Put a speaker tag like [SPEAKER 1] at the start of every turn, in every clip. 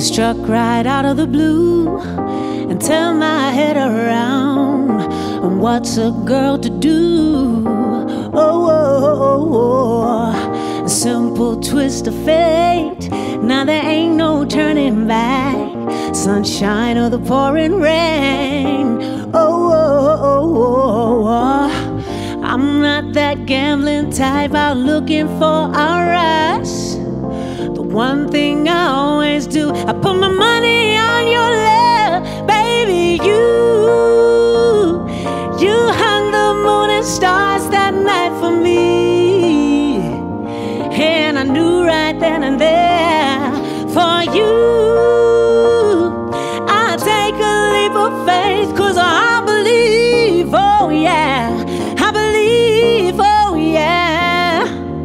[SPEAKER 1] struck right out of the blue and turn my head around. And what's a girl to do? Oh, a simple twist of fate. Now there ain't no turning back. Sunshine or the pouring rain. I'm not that gambling type out looking for a rush. The one thing I always do, I put my money on your love, baby. You hung the moon and stars that night for me, and I knew right then and there, for you I take a leap of faith, 'cause I believe, oh yeah, I believe, oh yeah.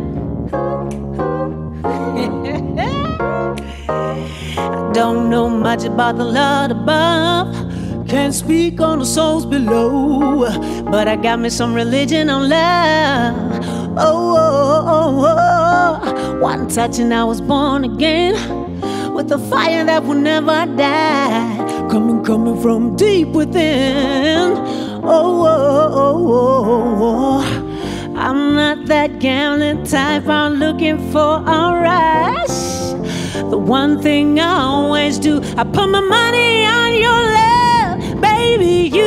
[SPEAKER 1] I don't know much about the Lord above, can't speak on the souls below, but I got me some religion on love. One touch and I was born again, with a fire that will never die, coming from deep within. I'm not that gambling type, I'm looking for a rush. The one thing I always do, I put my money on your love, baby.